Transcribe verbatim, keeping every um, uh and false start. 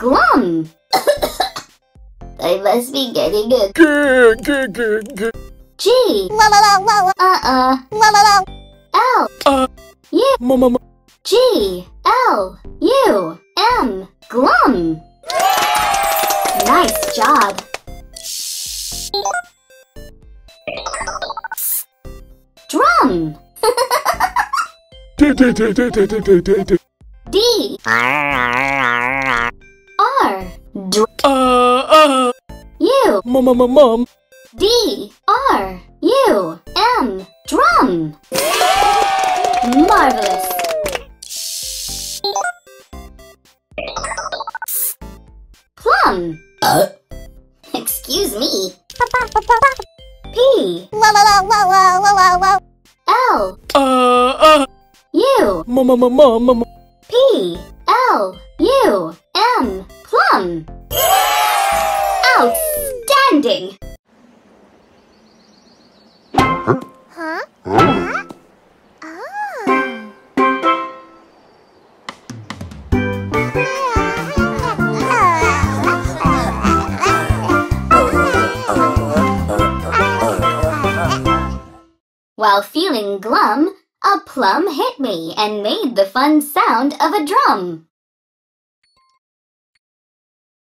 glum. I must be getting a G. Uh-uh. L. Uh. U. Mama. G. L. U. M. Glum. Nice job. Drum. D. R. Dr. Uh, uh. U. Mama, mom. D. R. U. M. Drum. Marvelous. Plum. Uh. Excuse me. P. L. Uh, uh. U. Mama, mom, mama. P. L. U. M. Plum. Outstanding. Huh? Huh? While feeling glum, a plum hit me and made the fun sound of a drum.